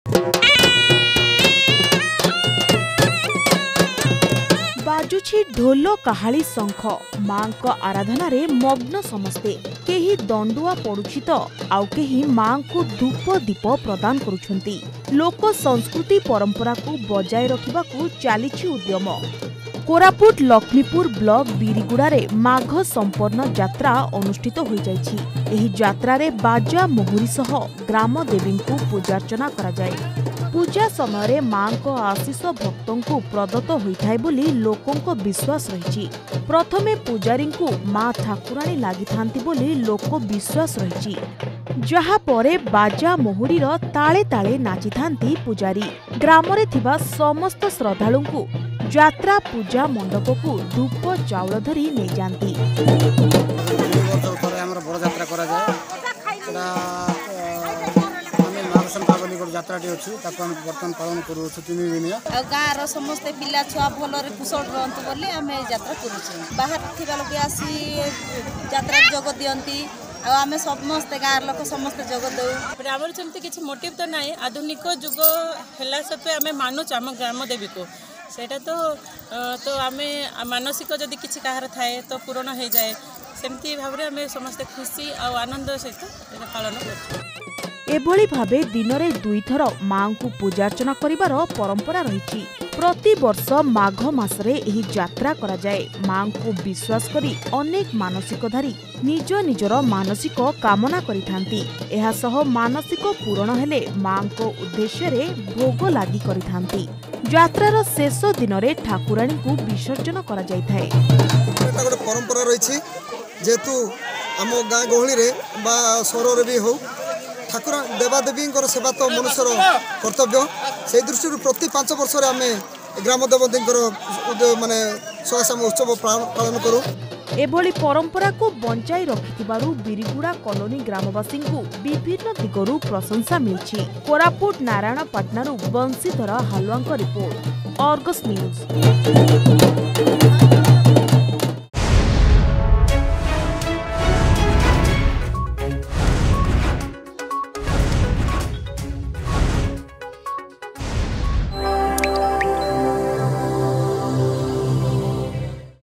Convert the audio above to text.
बाजुछि ढोल काहाली शंख मां को आराधना रे मग्न समस्ते केही दंडुआ पड़ुछि तो आउ केही मां को धूप दीप प्रदान करुछंती। लोक संस्कृति परंपरा को बजाय रखिबाकू चालिछि उद्यम। कोरापुट लक्ष्मीपुर ब्लॉक बिरिगुड़ा रे माघ संपन्न यात्रा अनुष्ठित हो जाइछि। एही यात्रा रे बाजा मोहुरी सह ग्राम देवी को पूजार्चना करा जाय। पूजा समय मां को आशीष भक्तों को प्रदत्त होइथाय बोली लोकों को विश्वास रही। प्रथमे पुजारी को मां ठाकुराणी लागिथांती बोली लोक विश्वास रही। जहा परे बाजा मोहुरीर ताले ताले नाचिथांती पुजारी। ग्राम रे थिबा समस्त श्रद्धालु को यात्रा पूजा मंडप को धूप चाउल धरी नहीं जाती। यात्राटी अच्छी बर्तमान पालन करूँ 3 दिन गाँव समस्त पिला छुआ भल कुशल रुहतु बोली आम यात्रा करूँ। बाहर थी लोग आसी यात्रा जोग दियंती आम समस्ते गाँव लोक समस्ते जोग दे। आमर सेमती किसी मोटिव तो ना आधुनिक जुग है सत्वे आम मानुच आम ग्राम देवी को सेटा तो आम मानसिक जदि किसी कहार थाए तो पूरण हो जाए सेमती भाव में आम समस्ते खुशी और आनंद सहित पालन कर। एभली भावे दिन में 2 थर मां को पूजार्चना करिवार परंपरा रही। प्रति वर्ष माघ मासरे एही यात्रा करा जाए। मां को विश्वास करी अनेक मानसिकधारी निज निजर मानसिक कामना करिथांती। एहा सह मानसिक पूरण हेले मां को उद्देश्य रे भोग लागी करिथांती। यात्रार शेष दिन में ठाकुराणी को विसर्जन करा जाय थाए। परंपरा रही जेतु आम गाँ गहली रे बा सहर रे भी हो ठाकुर देवादेवी सेवा तो मनुष्यर कर्तव्य से दृष्टि प्रति 5 वर्ष आम ग्राम देवती माने स्वासाम उत्सव पालन करूँ। एभली परंपरा को बंचाई रखिथिबारु बिरिगुड़ा कॉलोनी ग्रामवासी को विभिन्न दिगरु प्रशंसा मिलछि। कोरापुट नारायणपाटनारु बंशीधर हालुआंक रिपोर्ट, अर्गस न्यूज।